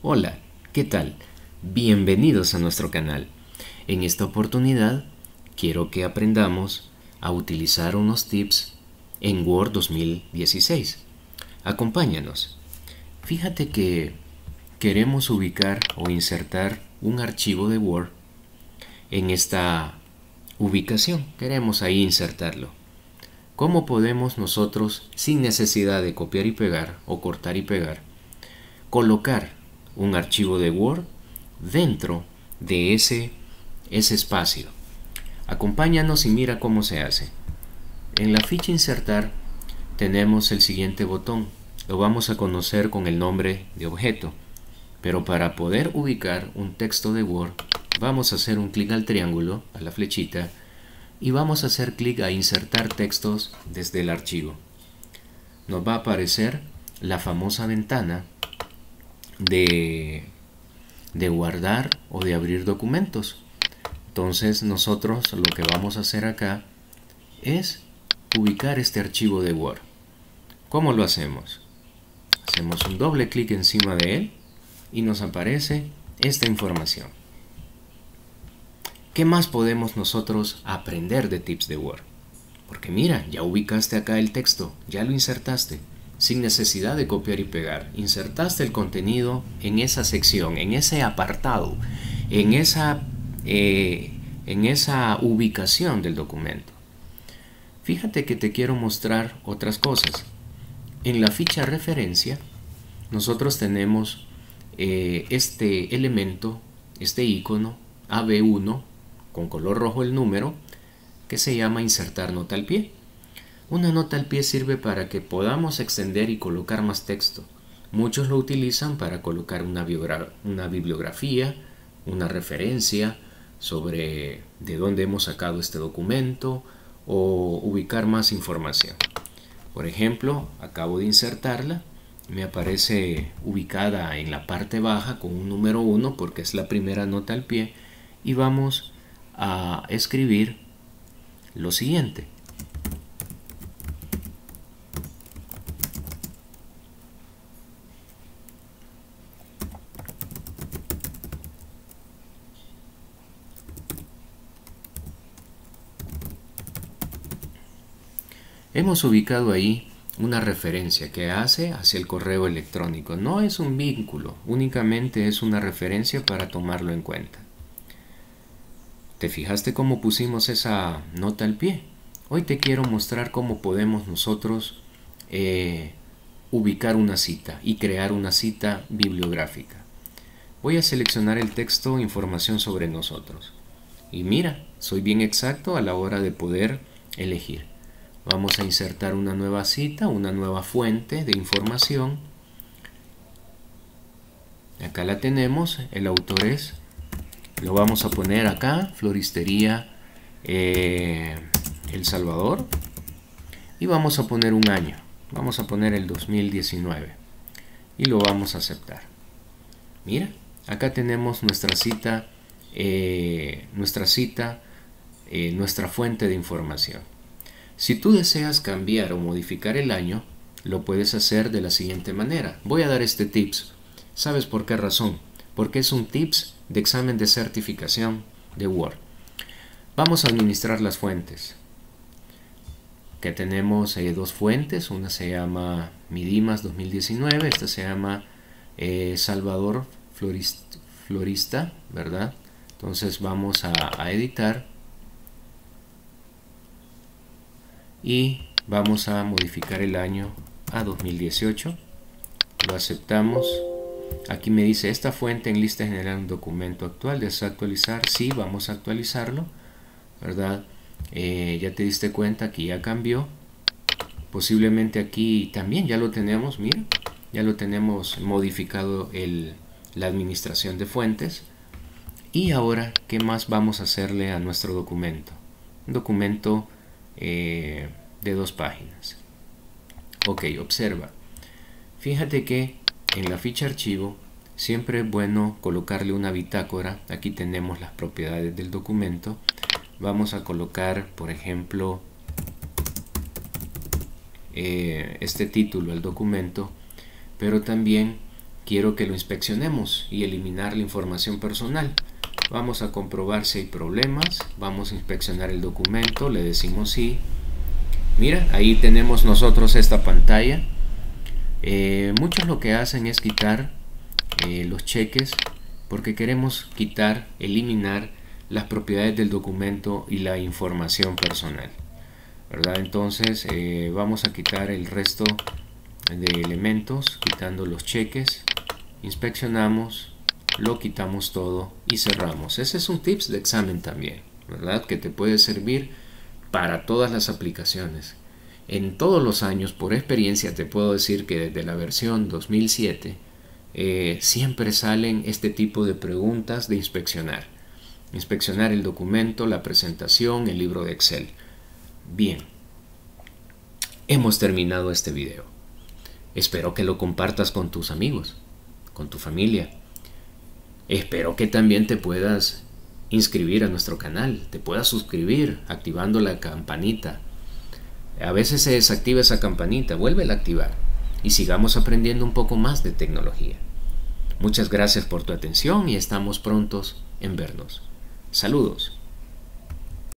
Hola, ¿qué tal? Bienvenidos a nuestro canal. En esta oportunidad quiero que aprendamos a utilizar unos tips en Word 2016. Acompáñanos. Fíjate que queremos ubicar o insertar un archivo de Word en esta ubicación. Queremos ahí insertarlo. ¿Cómo podemos nosotros, sin necesidad de copiar y pegar o cortar y pegar, colocar un archivo de Word dentro de ese espacio? Acompáñanos y mira cómo se hace. En la ficha insertar tenemos el siguiente botón. Lo vamos a conocer con el nombre de objeto. Pero para poder ubicar un texto de Word, vamos a hacer un clic al triángulo, a la flechita, y vamos a hacer clic a insertar textos desde el archivo. Nos va a aparecer la famosa ventana de guardar o de abrir documentos. Entonces nosotros lo que vamos a hacer acá es ubicar este archivo de Word. ¿Cómo lo hacemos? Hacemos un doble clic encima de él y nos aparece esta información. ¿Qué más podemos nosotros aprender de tips de Word? Porque mira, ya ubicaste acá el texto, ya lo insertaste, sin necesidad de copiar y pegar. Insertaste el contenido en esa sección, en ese apartado, en esa ubicación del documento. Fíjate que te quiero mostrar otras cosas. En la ficha referencia, nosotros tenemos este elemento, este icono AB1, con color rojo el número, que se llama insertar nota al pie. Una nota al pie sirve para que podamos extender y colocar más texto. Muchos lo utilizan para colocar una bibliografía, una referencia sobre de dónde hemos sacado este documento o ubicar más información. Por ejemplo, acabo de insertarla, me aparece ubicada en la parte baja con un número 1 porque es la primera nota al pie, y vamos a escribir lo siguiente. Hemos ubicado ahí una referencia que hace hacia el correo electrónico. No es un vínculo, únicamente es una referencia para tomarlo en cuenta. ¿Te fijaste cómo pusimos esa nota al pie? Hoy te quiero mostrar cómo podemos nosotros ubicar una cita y crear una cita bibliográfica. Voy a seleccionar el texto información sobre nosotros. Y mira, soy bien exacto a la hora de poder elegir. Vamos a insertar una nueva cita, una nueva fuente de información. Acá la tenemos, el autor es, lo vamos a poner acá, Floristería El Salvador, y vamos a poner un año, vamos a poner el 2019 y lo vamos a aceptar. Mira, acá tenemos nuestra cita, nuestra fuente de información. Si tú deseas cambiar o modificar el año, lo puedes hacer de la siguiente manera. Voy a dar este tips. ¿Sabes por qué razón? Porque es un tips de examen de certificación de Word. Vamos a administrar las fuentes. Que tenemos dos fuentes. Una se llama Midimas 2019. Esta se llama Salvador Florista, ¿verdad? Entonces vamos a editar. Y vamos a modificar el año a 2018. Lo aceptamos. Aquí me dice esta fuente en lista general un documento actual. ¿Deseas actualizar? Sí, vamos a actualizarlo, ¿verdad? Ya te diste cuenta que ya cambió. Posiblemente aquí también ya lo tenemos, mira, ya lo tenemos modificado la administración de fuentes. Y ahora, ¿qué más vamos a hacerle a nuestro documento? Un documento de 2 páginas. Ok, observa. Fíjate que en la ficha archivo siempre es bueno colocarle una bitácora. Aquí tenemos las propiedades del documento. Vamos a colocar, por ejemplo, este título al documento, pero también quiero que lo inspeccionemos y eliminar la información personal. Vamos a comprobar si hay problemas, vamos a inspeccionar el documento, le decimos sí. Mira, ahí tenemos nosotros esta pantalla. Muchos lo que hacen es quitar los cheques porque queremos eliminar las propiedades del documento y la información personal, ¿verdad? Entonces vamos a quitar el resto de elementos, quitando los cheques, inspeccionamos, lo quitamos todo y cerramos. Ese es un tips de examen también, ¿verdad? Que te puede servir para todas las aplicaciones. En todos los años, por experiencia, te puedo decir que desde la versión 2007 siempre salen este tipo de preguntas de inspeccionar. Inspeccionar el documento, la presentación, el libro de Excel. Bien, hemos terminado este video. Espero que lo compartas con tus amigos, con tu familia. Espero que también te puedas inscribir a nuestro canal, te puedas suscribir activando la campanita. A veces se desactiva esa campanita, vuélvela a activar y sigamos aprendiendo un poco más de tecnología. Muchas gracias por tu atención y estamos prontos en vernos. Saludos.